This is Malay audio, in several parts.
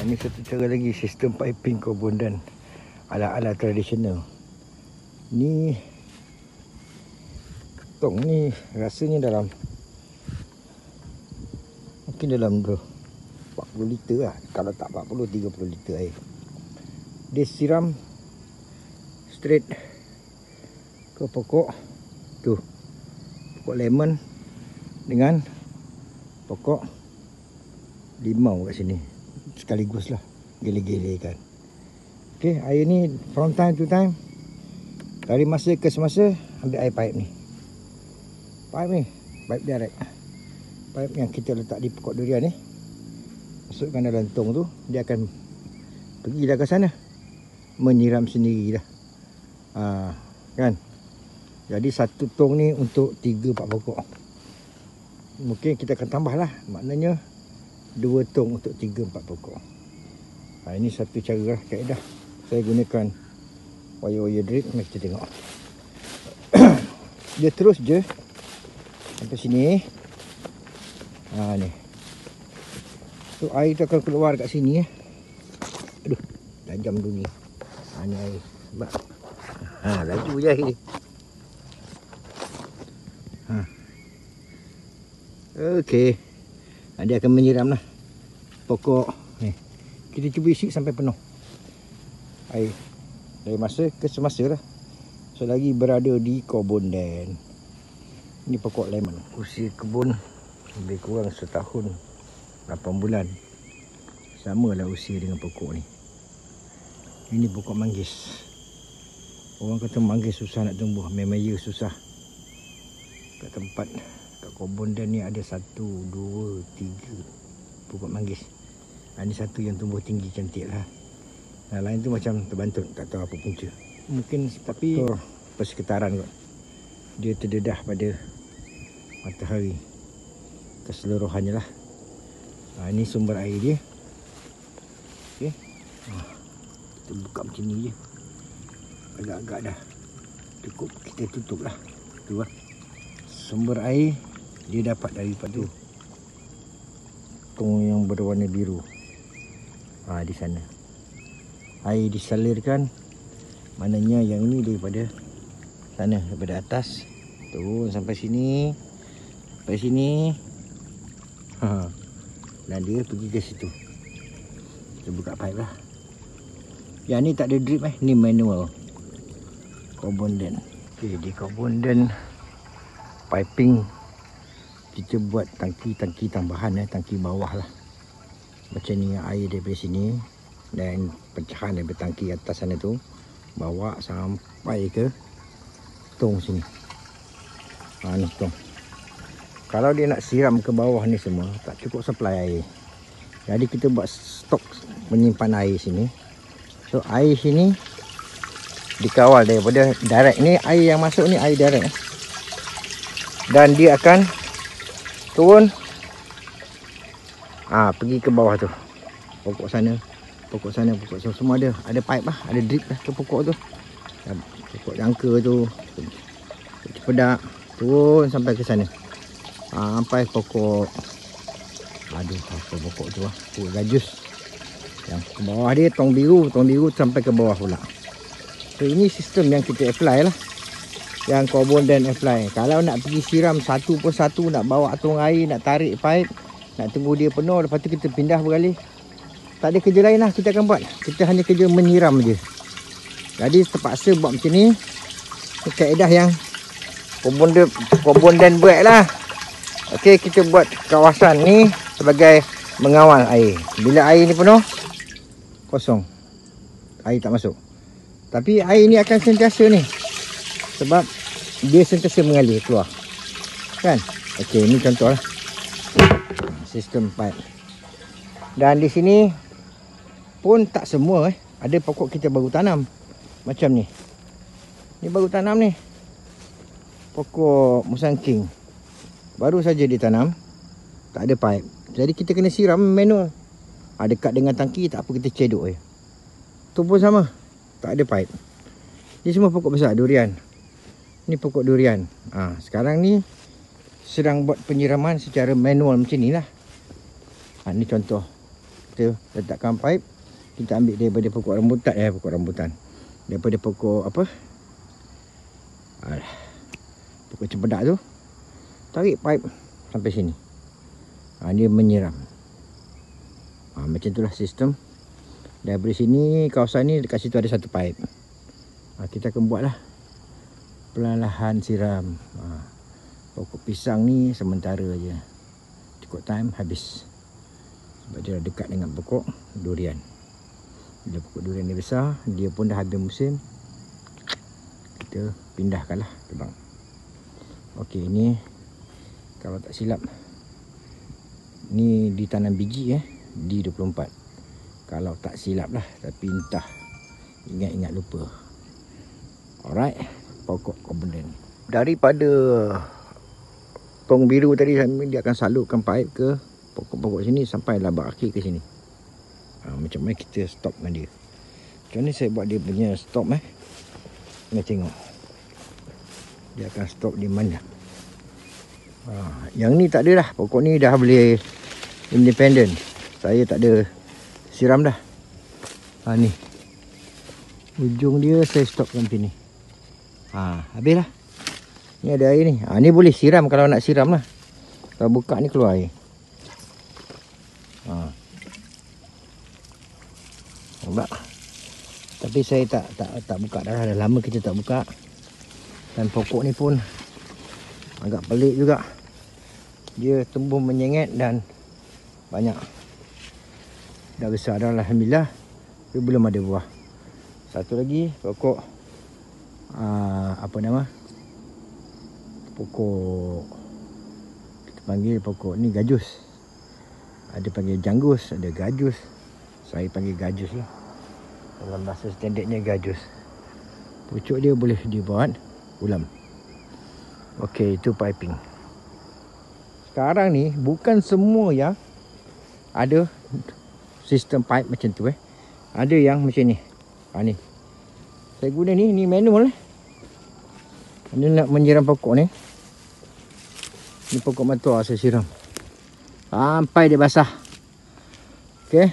Ini satu cara lagi sistem piping kebun dan ala-ala tradisional. Ni ketong ni rasanya dalam mungkin dalam 40 liter lah. Kalau tak 40, 30 liter air. Dia siram straight ke pokok tu, pokok lemon dengan pokok limau kat sini sekaligus lah, gele-gele kan. Okey, air ni from time to time, dari masa ke semasa ambil air pipe ni. Pipe direct. Pipe yang kita letak di pokok durian ni, masukkan dalam tong tu, dia akan pergi dah ke sana, menyiram sendiri dah. Kan? Jadi satu tong ni untuk 3-4 pokok. Mungkin kita akan tambah lah, maknanya 2 tong untuk 3-4 pokok. Ini satu cara lah, kaedah. Saya gunakan wire-wire drip. Mari kita tengok. Dia terus je sampai sini. Ni. So air tu akan keluar kat sini. Aduh, tajam dulu ni. Ni air. Sebab laju je air ni. Okey. Dia akan menyiram lah pokok ni. Kita cuba isi sampai penuh air dari masa ke semasa lah, selagi berada di kebun dan ini pokok lemon. Usia kebun lebih kurang setahun 8 bulan. Sama lah usia dengan pokok ni. Ini pokok manggis. Orang kata manggis susah nak tumbuh. Memang ya susah. Kat tempat kat kebun dan ni ada 1, 2, 3 pokok manggis. Ini satu yang tumbuh tinggi cantik lah. Lain tu macam terbantut, tak tahu apa punca. Mungkin tapi persekitaran kot. Dia terdedah pada matahari keseluruhannya lah. Ini sumber air dia. Okey. Kita buka macam ni je. Agak-agak dah cukup, kita tutup lah. Tu lah. Sumber air dia dapat daripada tong yang berwarna biru. Di sana. Air disalurkan, maknanya yang ini daripada sana, daripada atas turun sampai sini. Sampai sini. Dan dia pergi ke situ. Kita buka pipe lah. Yang ni tak ada drip ni manual. Kebun dan. Okey, di kebun dan piping kita buat tangki tambahan, tangki bawah lah. Macam ni, air daripada sini dan pecahan daripada tangki atas sana tu bawa sampai ke tong sini. Ni tong. Kalau dia nak siram ke bawah ni semua, tak cukup supply air. Jadi kita buat stok menyimpan air sini. So air sini dikawal daripada direct. Ni air yang masuk ni air direct. Dan dia akan turun pergi ke bawah tu. Pokok sana, pokok sana, pokok sana, semua ada pipe lah, ada drip lah ke pokok tu. Pokok jangka tu, pedak, turun sampai ke sana. Sampai pokok, apa pokok tu lah, pokok gajus. Yang ke bawah dia tong biru sampai ke bawah pula. So ini sistem yang kita apply lah, yang kebun dan apply. Kalau nak pergi siram satu persatu, nak bawa tong air, nak tarik pipe, nak tunggu dia penuh, lepas tu kita pindah beralih. Tak ada kerja lain lah kita akan buat. Kita hanya kerja menyiram je. Jadi terpaksa buat macam ni. Kaedah yang kebun dan buat lah. Okey, kita buat kawasan ni sebagai mengawal air. Bila air ni penuh, kosong. Air tak masuk. Tapi air ni akan sentiasa ni. Sebab dia sentiasa mengalir keluar. Kan? Okey, ni contoh lah. Sistem pipe. Dan di sini pun tak semua ada pokok kita baru tanam. Macam ni. Ni baru tanam ni. Pokok musang king. Baru saja ditanam. Tak ada pipe. Jadi kita kena siram manual. Dekat dengan tangki, tak apa, kita cedok je. Tu pun sama. Tak ada pipe. Ni semua pokok besar durian. Ni pokok durian. Sekarang ni sedang buat penyiraman secara manual macam ni lah. Ni contoh kita letakkan pipe. Kita ambil daripada pokok rambutan. Daripada pokok apa? Pokok cempedak tu. Tarik pipe sampai sini. Dia menyiram. Macam itulah sistem. Daripada sini, kawasan ni, dekat situ ada satu pipe. Kita akan buatlah perlahan siram. Pokok pisang ni sementara je. Cukup time habis. Sebab dia dah dekat dengan pokok durian. Bila pokok durian ni besar, dia pun dah habis musim, kita pindahkanlah tebang. Okey, ni kalau tak silap ni ditanam biji di 24. Kalau tak silap lah, tapi entah, ingat-ingat lupa. Alright, pokok komponen. Daripada tong biru tadi, dia akan salurkan pipe ke pokok-pokok sini sampai labak akhir ke sini. Macam mana kita stopkan dia. Macam ni saya buat dia punya stop Kita tengok dia akan stop di mana. Yang ni tak ada dah. Pokok ni dah boleh independent. Saya tak ada siram dah. Ni ujung dia saya stopkan macam ni. Habis lah. Ni ada air ni. Ni boleh siram kalau nak siram lah. Kalau buka ni keluar air. Nampak? Tapi saya tak buka dah lama kita tak buka. Dan pokok ni pun agak pelik juga. Dia tumbuh menyengat dan banyak. Dah besar dah alhamdulillah. Tapi belum ada buah. Satu lagi pokok pokok kita panggil pokok ni gajus. Ada panggil janggus, ada gajus. Saya panggil gajus lah. Dalam bahasa standardnya gajus. Pucuk dia boleh dibuat ulam. Okey, itu piping. Sekarang ni bukan semua yang ada sistem pipe macam tu Ada yang macam ni. Ni. Saya guna ni manual Ini nak menyiram pokok ni. Ni pokok matua saya siram sampai dia basah. Okey.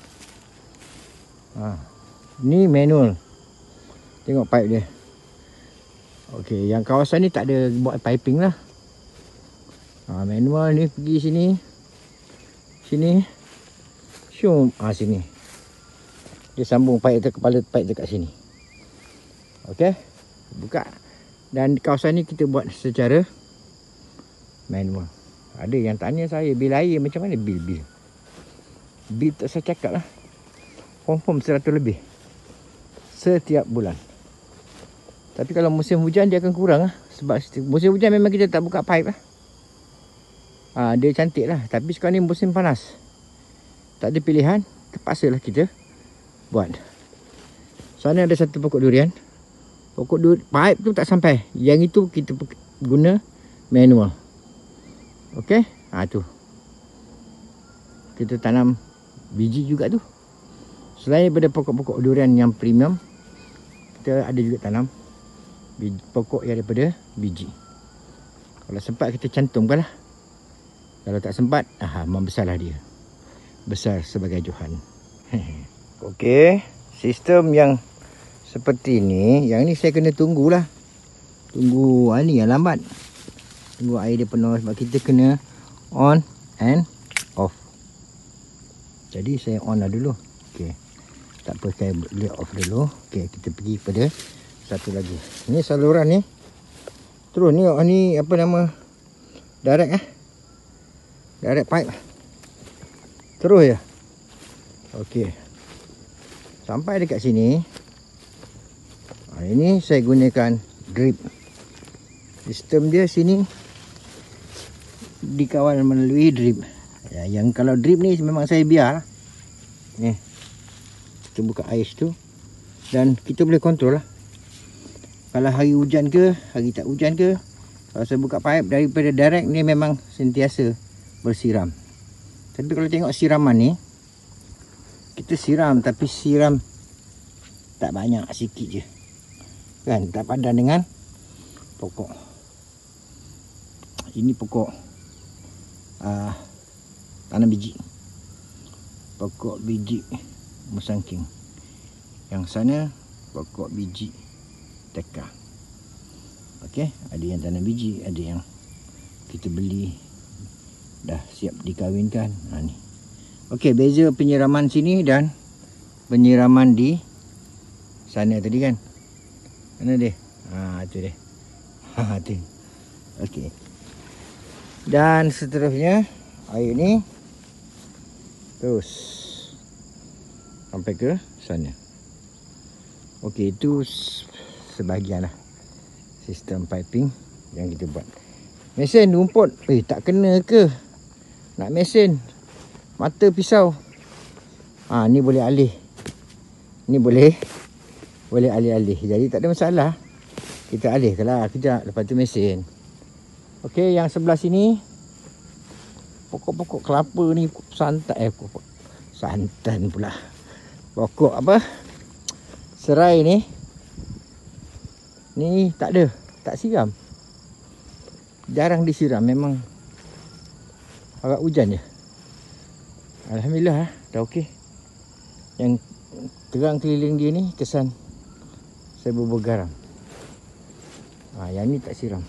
Ni manual. Tengok pipe dia. Okey, yang kawasan ni tak ada buat piping lah. Manual ni pergi sini. Sini. Syum. Sini. Dia sambung pipe tu, kepala pipe dekat sini. Okey. Buka. Dan kawasan ni kita buat secara manual. Ada yang tanya saya, bil air macam mana? Bil tak saya cakap lah. Confirm 100 lebih setiap bulan. Tapi kalau musim hujan dia akan kurang lah. Sebab musim hujan memang kita tak buka pipe lah. Dia cantik lah. Tapi sekarang ni musim panas, tak ada pilihan, terpaksa lah kita buat. Sana ada satu pokok durian. Pokok durian, pipe tu tak sampai. Yang itu kita guna manual. Okey, tu kita tanam biji juga tu. Selain daripada pokok-pokok durian yang premium, kita ada juga tanam pokok yang daripada biji. Kalau sempat kita cantumkan lah. Kalau tak sempat, membesarlah dia. Besar sebagai Johan. Okey, sistem yang seperti ni, yang ni saya kena tunggulah. Tunggu ni yang lambat. Tunggu air dia penuh sebab kita kena on and off. Jadi saya on lah dulu. Okey. Tak apa, saya boleh off dulu. Okey, kita pergi pada satu lagi. Ni saluran ni. Terus ni apa nama? Direct direct pipe. Terus ya. Okey. Sampai dekat sini. Ini saya gunakan drip. Sistem dia sini dikawal melalui drip. Yang kalau drip ni memang saya biar lah. Ni. Kita buka air situ. Dan kita boleh kontrol lah. Kalau hari hujan ke, hari tak hujan ke. Kalau saya buka pipe daripada direct ni memang sentiasa bersiram. Tapi kalau tengok siraman ni, kita siram tapi siram tak banyak, sikit je. Kan, tak padan dengan pokok. Ini pokok tanam biji. pokok biji musangking. Yang sana pokok biji tekka. Okey, ada yang tanam biji, ada yang kita beli dah siap dikawinkan. Ni. Okey, beza penyiraman sini dan penyiraman di sana tadi kan. Mana dia? Itu dia. Tu. Okey. Dan seterusnya air ni terus sampai ke sana. Okey, itu sebahagian lah sistem piping yang kita buat. Mesin rumput, tak kena ke nak mesin mata pisau? Ni boleh alih. Ni boleh alih-alih. Jadi tak ada masalah. Kita alihkanlah kejap, lepas tu mesin. Okey, yang sebelah sini pokok-pokok kelapa ni santan pula. Pokok apa? Serai ni. Ni tak ada, tak siram. Jarang disiram, memang agak hujan je. Alhamdulillah dah okey. Yang terang keliling dia ni kesan saya bubur garam. Yang ni tak siram.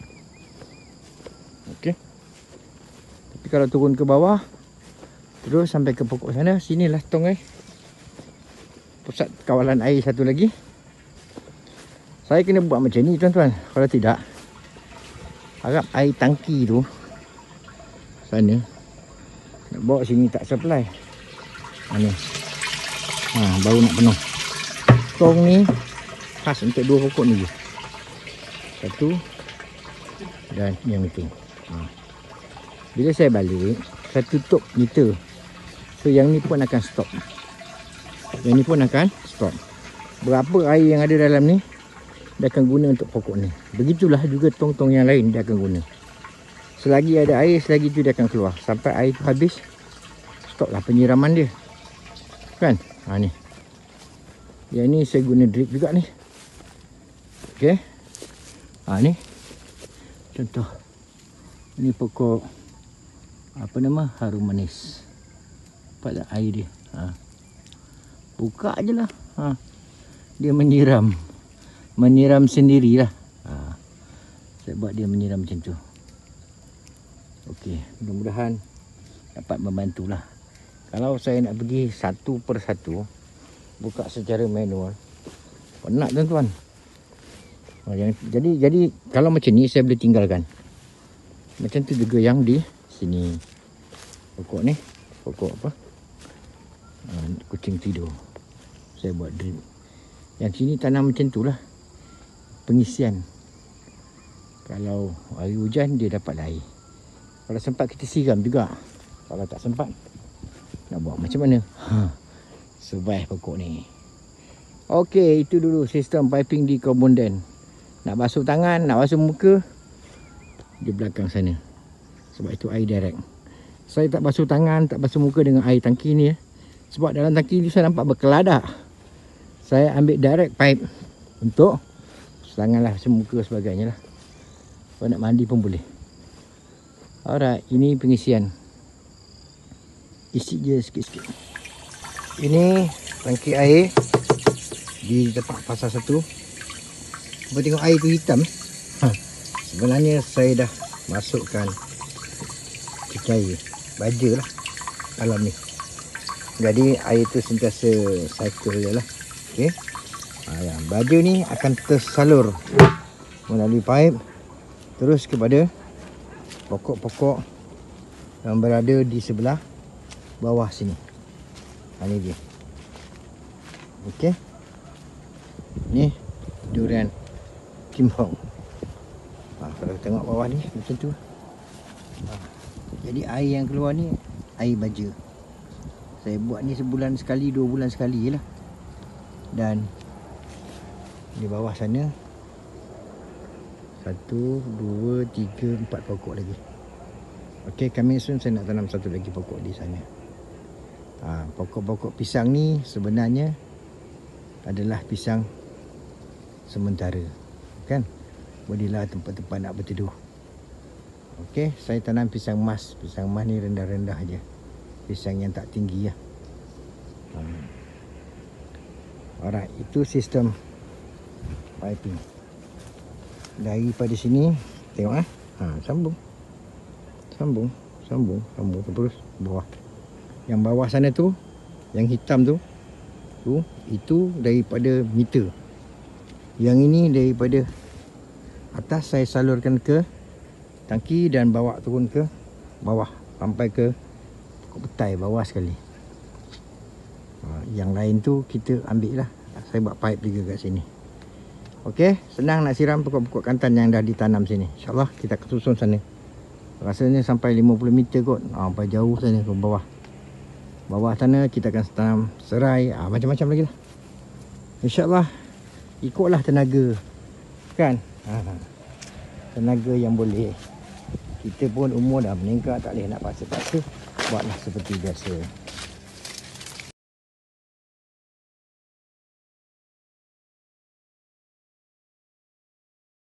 Okey. Tapi kalau turun ke bawah terus sampai ke pokok sana, sinilah tong pusat kawalan air satu lagi. Saya kena buat macam ni tuan-tuan. Kalau tidak, harap air tangki tu sana nak bawa sini tak supply. Ni. Baru nak penuh. Tong ni khas untuk dua pokok ni je. Satu dan yang itu. Bila saya balik, saya tutup meter. So yang ni pun akan stop. Yang ni pun akan stop. Berapa air yang ada dalam ni dia akan guna untuk pokok ni. Begitulah juga tong-tong yang lain dia akan guna. Selagi ada air, selagi itu dia akan keluar. Sampai air tu habis, stoplah penyiraman dia. Kan? Ni. Yang ni saya guna drip juga ni. Okey. Ni. Contoh. Ini pokok apa nama? Harum manis. Nampak tak air dia? Buka je lah. Dia menyiram. Menyiram sendirilah. Saya buat dia menyiram macam tu. Okey, mudah-mudahan dapat membantulah. Kalau saya nak pergi satu persatu buka secara manual, penat tuan-tuan. Jadi kalau macam ni saya boleh tinggalkan. Macam tu juga yang di sini. Pokok ni, pokok apa? Kucing tidur. Saya buat drip. Yang sini tanam macam tu lah. Pengisian. Kalau hari hujan dia dapat air. Kalau sempat kita siram juga. Kalau tak sempat nak buat macam mana? Survive pokok ni. Okey, itu dulu sistem piping di Komonden. Nak basuh tangan, nak basuh muka di belakang sana. Sebab itu air direct. Saya tak basuh tangan, tak basuh muka dengan air tangki ni. Sebab dalam tangki ni saya nampak berkeladak. Saya ambil direct pipe untuk tangan lah, muka sebagainya lah. Kalau nak mandi pun boleh. Alright, ini pengisian. Isi je sikit-sikit. Ini tangki air di tempat pasar satu. Cuba tengok air tu hitam. Sebenarnya saya dah masukkan cecair baja lah dalam ni. Jadi air tu sentiasa cycle je lah. Okey. Baja ni akan tersalur melalui pipe terus kepada pokok-pokok yang berada di sebelah bawah sini. Ini dia. Okey. Ni durian kimbong. Kalau tengok bawah ni macam tu. Jadi air yang keluar ni air baja. Saya buat ni sebulan sekali, 2 bulan sekali je lah. Dan di bawah sana 1, 2, 3, 4 pokok lagi. Okey, coming soon saya nak tanam satu lagi pokok di sana. Pokok-pokok pisang ni sebenarnya adalah pisang sementara, kan? Berilah tempat-tempat nak berteduh. Okey, saya tanam pisang mas. Pisang mas ni rendah-rendah aja. Pisang yang tak tinggi lah. Alright, itu sistem piping. Daripada sini tengok sambung terus bawah. Yang bawah sana tu, yang hitam tu itu daripada meter. Yang ini daripada atas saya salurkan ke tangki dan bawa turun ke bawah sampai ke pokok petai bawah sekali. Yang lain tu kita ambil lah. Saya buat pipe juga kat sini. Okey, senang nak siram pokok-pokok kantan yang dah ditanam sini. InsyaAllah kita akan susun sana. Rasanya sampai 50 meter kot. Sampai jauh sana ke bawah. Bawah sana kita akan tanam serai, macam-macam lagi lah. InsyaAllah ikutlah tenaga, kan? Tenaga yang boleh. Kita pun umur dah meningkat, tak boleh nak paksa-paksa. Buatlah seperti biasa.